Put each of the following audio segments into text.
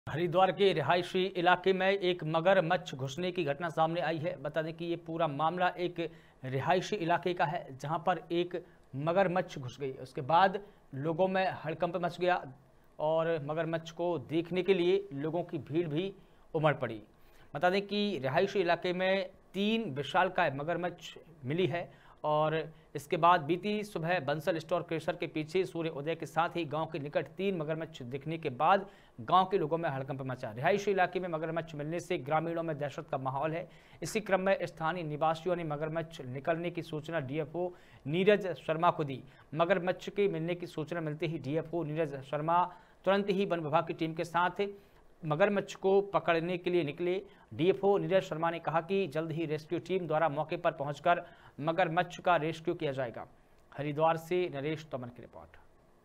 हरिद्वार के रिहायशी इलाके में एक मगरमच्छ घुसने की घटना सामने आई है। बता दें कि ये पूरा मामला एक रिहायशी इलाके का है, जहां पर एक मगरमच्छ घुस गई। उसके बाद लोगों में हड़कंप मच गया और मगरमच्छ को देखने के लिए लोगों की भीड़ भी उमड़ पड़ी। बता दें कि रिहायशी इलाके में 3 विशालकाय मगरमच्छ मिली है और इसके बाद बीती सुबह बंसल स्टोर क्रेशर के पीछे सूर्य उदय के साथ ही गांव के निकट 3 मगरमच्छ दिखने के बाद गांव के लोगों में हड़कंप मचा। रिहायशी इलाके में मगरमच्छ मिलने से ग्रामीणों में दहशत का माहौल है। इसी क्रम में स्थानीय निवासियों ने मगरमच्छ निकलने की सूचना डीएफओ नीरज शर्मा को दी। मगरमच्छ के मिलने की सूचना मिलते ही डीएफओ नीरज शर्मा तुरंत ही वन विभाग की टीम के साथ मगरमच्छ को पकड़ने के लिए निकले। डीएफओ नीरज शर्मा ने कहा कि जल्द ही रेस्क्यू टीम द्वारा मौके पर पहुंचकर मगरमच्छ का रेस्क्यू किया जाएगा। हरिद्वार से नरेश तोमर की रिपोर्ट।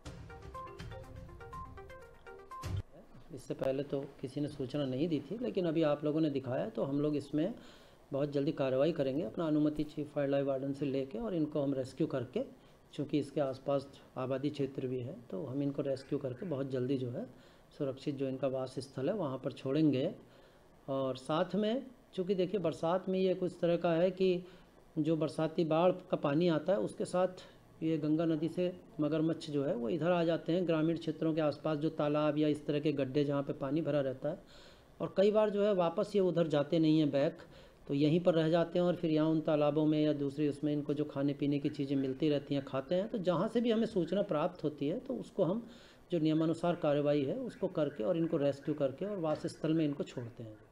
इससे पहले तो किसी ने सूचना नहीं दी थी, लेकिन अभी आप लोगों ने दिखाया तो हम लोग इसमें बहुत जल्दी कार्रवाई करेंगे। अपना अनुमति चीफ वाइल्ड लाइफ वार्डन से लेके और इनको हम रेस्क्यू करके, चूँकि इसके आसपास आबादी क्षेत्र भी है, तो हम इनको रेस्क्यू करके बहुत जल्दी जो है सुरक्षित जो इनका वास स्थल है वहाँ पर छोड़ेंगे। और साथ में चूँकि देखिए बरसात में ये कुछ तरह का है कि जो बरसाती बाढ़ का पानी आता है उसके साथ ये गंगा नदी से मगरमच्छ जो है वो इधर आ जाते हैं ग्रामीण क्षेत्रों के आसपास जो तालाब या इस तरह के गड्ढे जहाँ पे पानी भरा रहता है, और कई बार जो है वापस ये उधर जाते नहीं हैं बैक, तो यहीं पर रह जाते हैं और फिर यहाँ उन तालाबों में या दूसरी उसमें इनको जो खाने पीने की चीज़ें मिलती रहती हैं खाते हैं। तो जहाँ से भी हमें सूचना प्राप्त होती है तो उसको हम जो नियमानुसार कार्रवाई है उसको करके और इनको रेस्क्यू करके और वास स्थल में इनको छोड़ते हैं।